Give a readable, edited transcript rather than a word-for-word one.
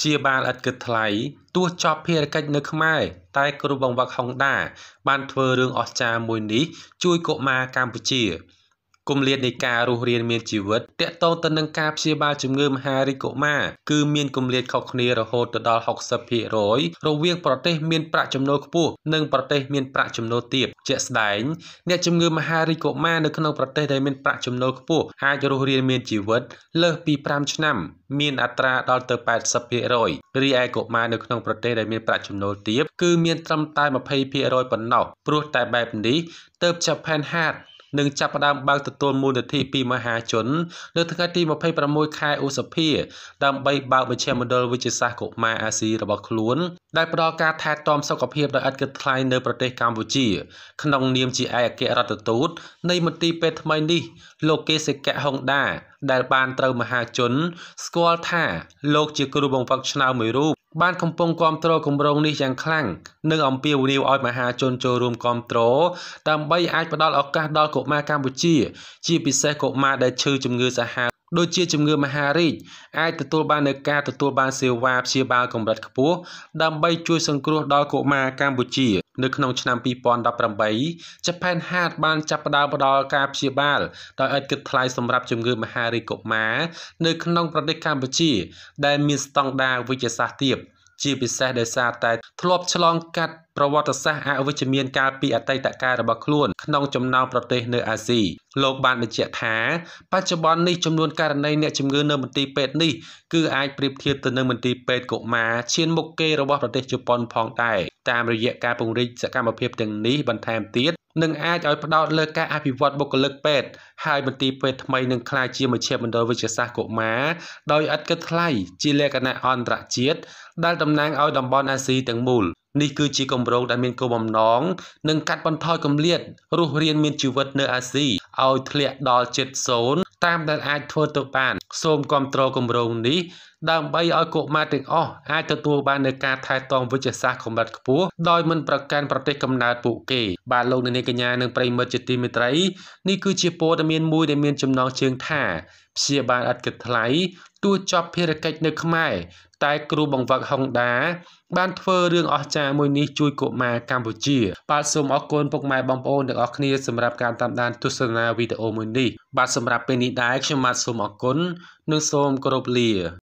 ជាបាលឥតគិតថ្លៃទោះចប់ភារកិច្ចនៅខ្មែរតែគ្រូបង្វឹកហុងដាបានធ្វើរឿងអស្ចារ្យមួយនេះជួយកុមារកម្ពុជាគម្លាតនៃការរស់រានមានជីវិតតាក់ទងទៅនឹងការព្យាបាលជំងឺមហារីកកុមារគឺមានគម្លាតខុសគ្នារហូតទៅដល់ 60% រវាងប្រទេសមានប្រាក់ចំណូលខ្ពស់និងប្រទេសមានប្រាក់ចំណូលទាបជាក់ស្ដែងអ្នកជំងឺមហារីកកុមារនៅក្នុងប្រទេសដែលមានប្រាក់ចំណូលខ្ពស់អាចរស់រានមានជីវិតលើសពី5ឆ្នាំមានអត្រាដល់ទៅ 80% រីឯកុមារនៅក្នុងប្រទេសដែលមានប្រាក់ចំណូលទាបគឺមានត្រឹមតែ 20% ប៉ុណ្ណោះព្រោះតែបែបនេះទើប Japan Heart នឹងចាប់ផ្ដើមបើកទទួលមូលនិធិពីមហាជននៅថ្ងៃទី 26 ខែឧសភាដើម្បីបើកមជ្ឈមណ្ឌលវិទ្យាសាស្ត្រកុមារអាស៊ីរបស់ខ្លួនដែលផ្ដល់ការថែទាំសុខភាពដោយឥតគិតថ្លៃនៅប្រទេសកម្ពុជាក្នុងនាមជាឯកអគ្គរដ្ឋទូតនៃមន្ទីរពេទ្យថ្មីនេះលោកកេសេកៈហុងដាដែលបានត្រូវមហាជនស្គាល់ថាលោកជាគ្រូបង្វឹកឆ្នើមមួយរូបបានកំពុងគាំទ្រគម្រោងនេះយ៉ាងខ្លាំងនិងអំពាវនាវឲ្យមហាជនចូលរួមគាំទ្រដើម្បីអាចផ្ដល់ឱកាសដល់កុមារកម្ពុជាជាពិសេសកុមារដែលឈឺជំងឺសាហាវដូចជាជំងឺមហារីកអាចទទួលបាននូវការទទួលបានសេវាព្យាបាលកម្រិតខ្ពស់ដើម្បីជួយសង្គ្រោះដល់កុមារកម្ពុជានៅក្នុងឆ្នាំ 2018 Japan Heart បានចាប់ផ្ដើមផ្ដល់ការព្យាបាលដោយឥតគិតថ្លៃសម្រាប់ជំងឺមហារីកកុមារនៅក្នុងប្រទេសកម្ពុជាដែលមានស្តង់ដារវិទ្យាសាស្ត្រទាបជាពិសេសដោយសារតែធ្លាប់ឆ្លងកាត់ប្រវត្តិសាស្ត្រអវិជ្ជមានកាលពីអតីតកាលរបស់ខ្លួនក្នុងចំណោមប្រទេសនៅអាស៊ីលោកបានបញ្ជាក់ថាបច្ចុប្បន្ននេះចំនួនករណីអ្នកជំងឺនៅមន្ទីរពេទ្យនេះគឺអាចប្រៀបធៀបទៅនឹងមន្ទីរពេទ្យកុមារឈានមុខគេរបស់ប្រទេសជប៉ុនផងដែរតាមរយៈការពង្រីកសកម្មភាពទាំងនេះបន្ថែមទៀតនឹងអាចឲ្យផ្ដោតលើការអភិវឌ្ឍបុគ្គលិកពេទ្យហើយមន្ទីរពេទ្យថ្មីនឹងក្លាយជាមជ្ឈមណ្ឌលវិទ្យាសាស្ត្រកុមារដោយឥតគិតថ្លៃជាលក្ខណៈអន្តរជាតិដែលតំណាងឲ្យតំបន់អាស៊ីទាំងមូលនេះគឺជាគម្រោងដែលមានគោលបំណងនឹងកាត់បន្ថយគម្លាតរស់រានមានជីវិតនៅអាស៊ីឲ្យធ្លាក់ដល់ជិត0តាមដែលអាចធ្វើទៅបានសូមគាំទ្រគម្រោងនេះដើម្បីឲ្យកុមារទាំងអស់អាចទទួលបាននូវការថែទាំវិទ្យាសាស្ត្រកម្រិតខ្ពស់ដោយមិនប្រកាន់ប្រទេសកំណើតពួកគេបាទលោកអ្នកនាងកញ្ញានិងប្រិយមិត្តជាទីមេត្រីនេះគឺជាព័ត៌មានមួយដែលមានចំណងជើងថាព្យាបាលឥតគិតថ្លៃទោះចប់ភារកិច្ចនៅខ្មែរតែគ្រូបង្វឹកហុងដាបានធ្វើរឿងអស្ចារ្យមួយនេះជួយកុមារកម្ពុជាបាទសូមអរគុណពុកម៉ែបងប្អូនទាំងអស់គ្នាសម្រាប់ការតាមដានទស្សនាវីដេអូមួយនេះបាទសម្រាប់ពេលនេះដែរខ្ញុំបាទសូមអរគុណនិងសូមគោរពលា